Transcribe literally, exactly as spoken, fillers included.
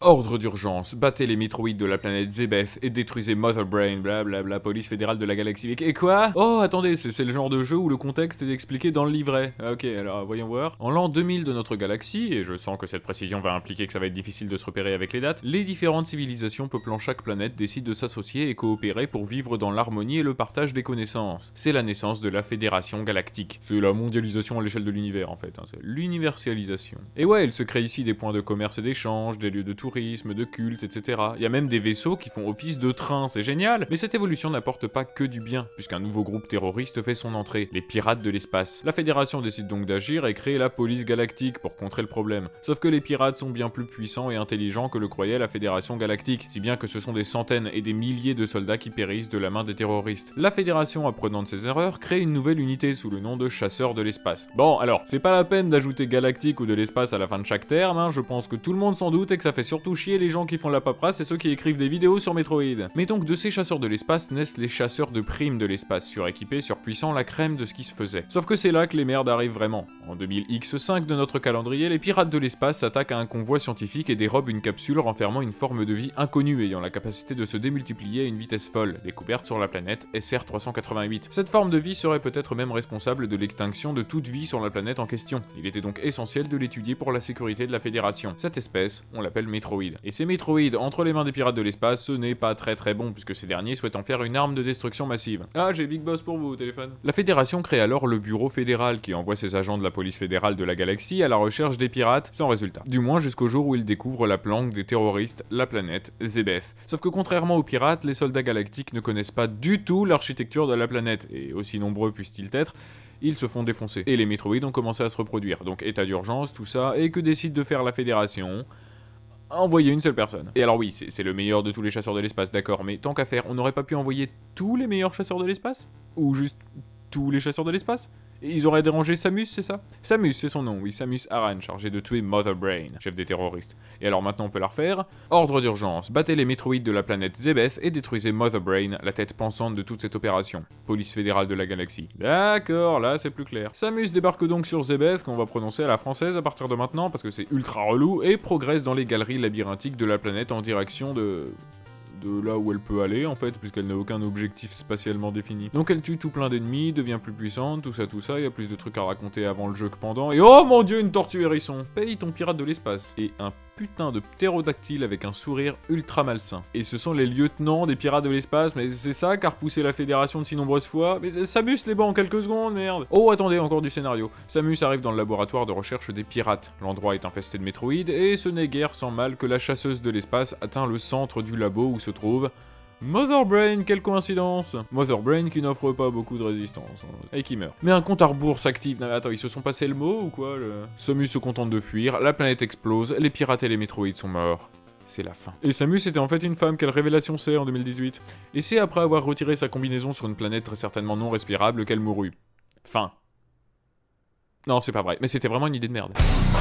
Ordre d'urgence, battez les métroïdes de la planète Zebeth et détruisez Mother Brain, blablabla, police fédérale de la galaxie. Et quoi? Oh, attendez, c'est le genre de jeu où le contexte est expliqué dans le livret. Ok, alors voyons voir. En l'an deux mille de notre galaxie, et je sens que cette précision va impliquer que ça va être difficile de se repérer avec les dates, les différentes civilisations peuplant chaque planète décident de s'associer et coopérer pour vivre dans l'harmonie et le partage des connaissances. C'est la naissance de la Fédération Galactique. C'est la mondialisation à l'échelle de l'univers en fait, hein. C'est l'universalisation. Et ouais, il se crée ici des points de commerce et d'échange, des lieux de tourisme, de culte, et cetera. Il y a même des vaisseaux qui font office de train, c'est génial. Mais cette évolution n'apporte pas que du bien, puisqu'un nouveau groupe terroriste fait son entrée, les pirates de l'espace. La Fédération décide donc d'agir et créer la police galactique pour contrer le problème. Sauf que les pirates sont bien plus puissants et intelligents que le croyait la Fédération Galactique, si bien que ce sont des centaines et des milliers de soldats qui périssent de la main des terroristes. La Fédération, apprenant de ses erreurs, crée une nouvelle unité sous le nom de chasseurs de l'espace. Bon, alors, c'est pas la peine d'ajouter galactique ou de l'espace à la fin de chaque terme, hein, je pense que tout le monde s'en doute et que ça fait surtout chier les gens qui font la paperasse et ceux qui écrivent des vidéos sur Metroid. Mais donc de ces chasseurs de l'espace naissent les chasseurs de primes de l'espace, suréquipés, surpuissants, la crème de ce qui se faisait. Sauf que c'est là que les merdes arrivent vraiment. En deux mille X cinq de notre calendrier, les pirates de l'espace s'attaquent à un convoi scientifique et dérobent une capsule renfermant une forme de vie inconnue ayant la capacité de se démultiplier à une vitesse folle, découverte sur la planète S R trois cent quatre-vingt-huit. Cette forme de vie serait peut-être même responsable de l'extinction de toute vie sur la planète en question. Il était donc essentiel de l'étudier pour la sécurité de la Fédération. Cette espèce, on l'appelle Metroid. Et ces métroïdes entre les mains des pirates de l'espace, ce n'est pas très très bon puisque ces derniers souhaitent en faire une arme de destruction massive. Ah, j'ai Big Boss pour vous au téléphone. La Fédération crée alors le Bureau fédéral qui envoie ses agents de la police fédérale de la galaxie à la recherche des pirates, sans résultat. Du moins jusqu'au jour où ils découvrent la planque des terroristes, la planète Zebeth. Sauf que contrairement aux pirates, les soldats galactiques ne connaissent pas du tout l'architecture de la planète, et aussi nombreux puissent-ils être, ils se font défoncer. Et les métroïdes ont commencé à se reproduire, donc état d'urgence, tout ça, et que décide de faire la Fédération? Envoyer une seule personne. Et alors oui, c'est le meilleur de tous les chasseurs de l'espace, d'accord, mais tant qu'à faire, on n'aurait pas pu envoyer tous les meilleurs chasseurs de l'espace? Ou juste tous les chasseurs de l'espace? Ils auraient dérangé Samus, c'est ça? Samus, c'est son nom, oui, Samus Aran, chargé de tuer Mother Brain, chef des terroristes. Et alors maintenant on peut la refaire. Ordre d'urgence, battez les métroïdes de la planète Zebeth et détruisez Mother Brain, la tête pensante de toute cette opération. Police fédérale de la galaxie. D'accord, là c'est plus clair. Samus débarque donc sur Zebeth, qu'on va prononcer à la française à partir de maintenant, parce que c'est ultra relou, et progresse dans les galeries labyrinthiques de la planète en direction de... de là où elle peut aller en fait, puisqu'elle n'a aucun objectif spatialement défini. Donc elle tue tout plein d'ennemis, devient plus puissante, tout ça tout ça, il y a plus de trucs à raconter avant le jeu que pendant, et oh mon dieu, une tortue hérisson! Paye ton pirate de l'espace. Et un putain de ptérodactyle avec un sourire ultra malsain. Et ce sont les lieutenants des pirates de l'espace, mais c'est ça qu'a repoussé la Fédération de si nombreuses fois? Mais Samus les bat en quelques secondes, merde! Oh attendez, encore du scénario. Samus arrive dans le laboratoire de recherche des pirates. L'endroit est infesté de métroïdes, et ce n'est guère sans mal que la chasseuse de l'espace atteint le centre du labo où se trouve Mother Brain, quelle coïncidence! Mother Brain qui n'offre pas beaucoup de résistance, hein, et qui meurt. Mais un compte à rebours s'active. Non mais attends, ils se sont passés le mot ou quoi le... Samus se contente de fuir, la planète explose, les pirates et les métroïdes sont morts. C'est la fin. Et Samus était en fait une femme, quelle révélation c'est en deux mille dix-huit. Et c'est après avoir retiré sa combinaison sur une planète très certainement non respirable qu'elle mourut. Fin. Non, c'est pas vrai, mais c'était vraiment une idée de merde.